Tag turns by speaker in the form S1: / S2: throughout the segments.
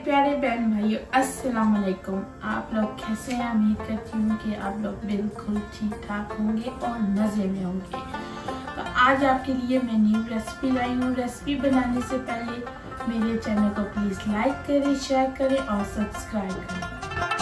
S1: प्यारे बहन भाइयों, अस्सलाम वालेकुम। आप लोग कैसे हैं? उम्मीद करती हूँ कि आप लोग बिल्कुल ठीक ठाक होंगे और मज़े में होंगे। तो आज आपके लिए मैं न्यू रेसिपी लाई हूँ। रेसिपी बनाने से पहले मेरे चैनल को प्लीज़ लाइक करें, शेयर करें और सब्सक्राइब करें।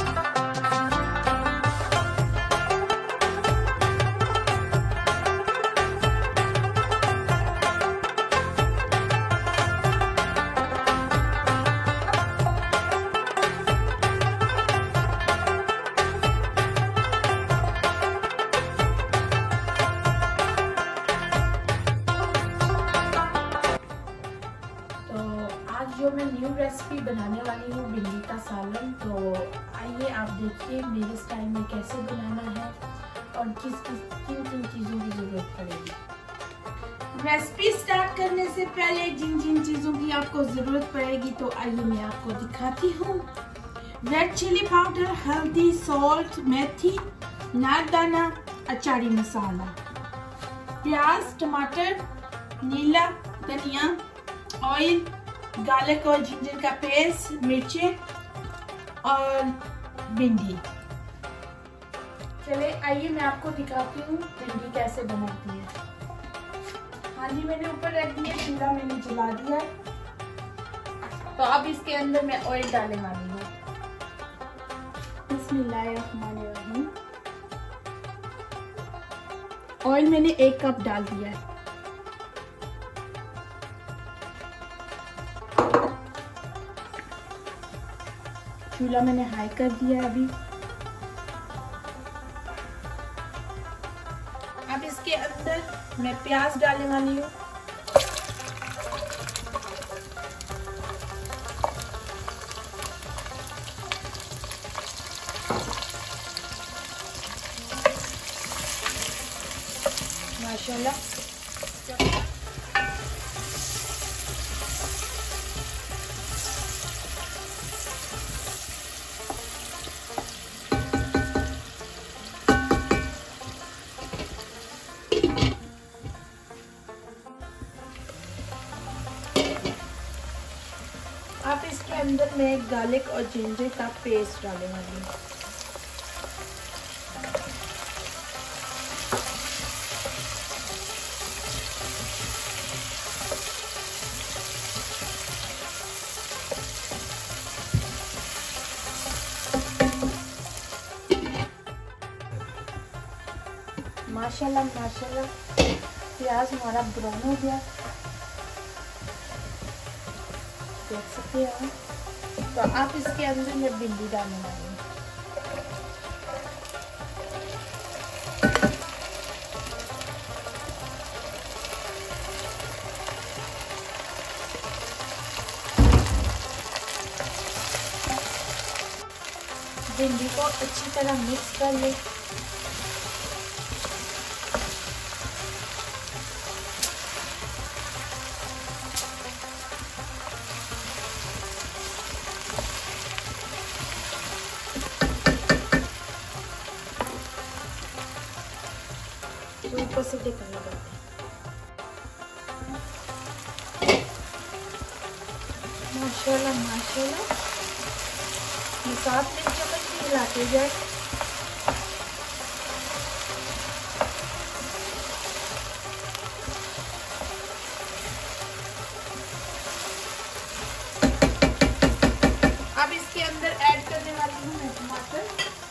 S1: जो मैं न्यू रेसिपी बनाने वाली हूँ भिंडी का सालन। तो आइए आप देखिए मेरे स्टाइल में कैसे बनाना है और किन किन चीज़ों की ज़रूरत पड़ेगी। रेसिपी स्टार्ट करने से पहले जिन जिन चीज़ों की आपको ज़रूरत पड़ेगी तो आइए मैं आपको दिखाती हूँ। रेड चिली पाउडर, हल्दी, सॉल्ट, मेथी, नारदाना, अचारी मसाला, प्याज, टमाटर, नीला धनिया, ऑयल, गार्लिक और जिंजर का पेस्ट, मिर्चें और भिंडी। चले आइए मैं आपको दिखाती हूँ भिंडी कैसे बनाती है। हाँ जी, मैंने ऊपर रख दिया, चूल्हा मैंने जला दिया। तो अब इसके अंदर मैं ऑयल डालने वाली हूँ। बिस्मिल्लाहिर्रहमानिर्रहीम। ऑयल मैंने 1 कप डाल दिया है। चूल्हा मैंने हाई कर दिया है अभी। अब इसके अंदर मैं प्याज डालने वाली हूँ। माशाल्लाह आप इसके अंदर मैं गार्लिक और जिंजर का पेस्ट डालने वाली हूँ। माशाल्लाह माशाल्लाह प्याज हमारा ब्राउन हो गया, देख सकते हैं। तो आप इसके अंदर मैं भिंडी डालने वाली हूँ। भिंडी को अच्छी तरह मिक्स कर ले। ऊपर से ढकना पड़ता है। माशाल्लाह माशाल्लाह, ये 7 मिनट चम्मच भी हिलाते जाए। अब इसके अंदर ऐड करने वाली हूँ मैं टमाटर।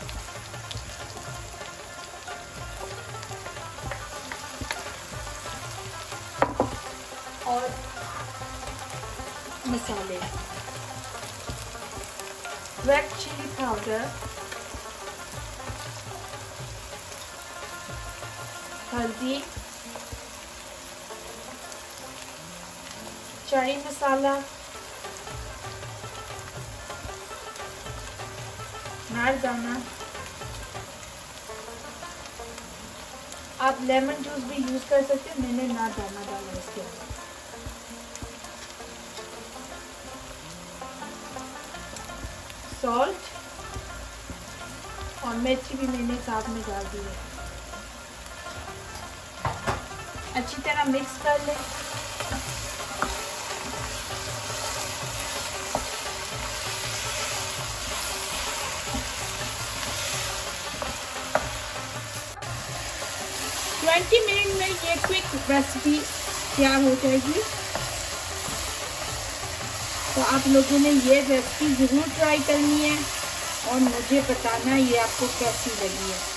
S1: और मसाले, रेड चिली पाउडर, हल्दी, चाय मसाला, नारदाना। आप लेमन जूस भी यूज कर सकते हैं, मैंने नारदाना डाला इसके अंदर। सॉल्ट और मेथी भी मैंने साथ में डाल दी है। अच्छी तरह मिक्स कर लें। 20 मिनट में ये क्विक रेसिपी तैयार हो जाएगी। तो आप लोगों ने ये रेसिपी ज़रूर ट्राई करनी है और मुझे बताना ये आपको कैसी लगी है।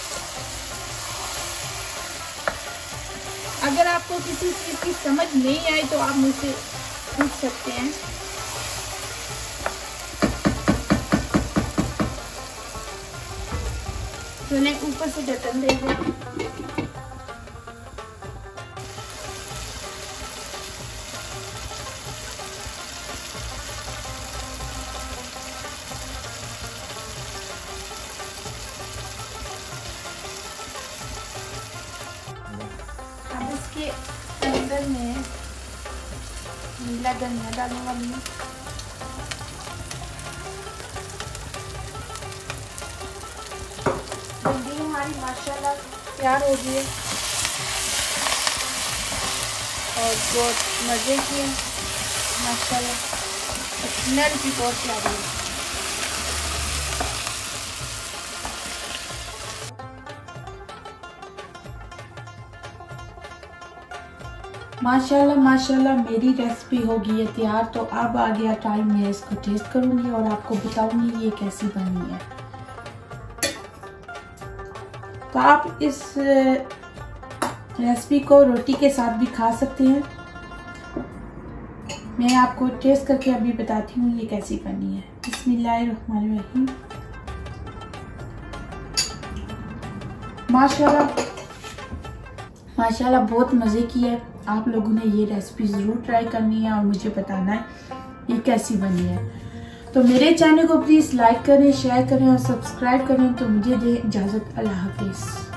S1: अगर आपको किसी चीज़ की समझ नहीं आई तो आप मुझसे पूछ सकते हैं। चलिए ऊपर से ढक्कन दे दें। अब इसके अंदर में नीला धनिया डालने वाली हूँ। भिंडी हमारी माशाल्लाह तैयार हो गई है और बहुत मज़े की है माशाल्लाह। स्मेल भी बहुत प्यारी है। माशाल्लाह माशाल्लाह मेरी रेसिपी हो गई है तैयार। तो अब आ गया टाइम मैं इसको टेस्ट करूंगी और आपको बताऊंगी ये कैसी बनी है। तो आप इस रेसिपी को रोटी के साथ भी खा सकते हैं। मैं आपको टेस्ट करके अभी बताती हूँ ये कैसी बनी है। बिस्मिल्लाहिर्रहमानिर्रहीम। माशाल्लाह माशाल्लाह बहुत मज़े की है। आप लोगों ने ये रेसिपी ज़रूर ट्राई करनी है और मुझे बताना है ये कैसी बनी है। तो मेरे चैनल को प्लीज़ लाइक करें, शेयर करें और सब्सक्राइब करें। तो मुझे दें इजाज़त। अल्लाह हाफिज़।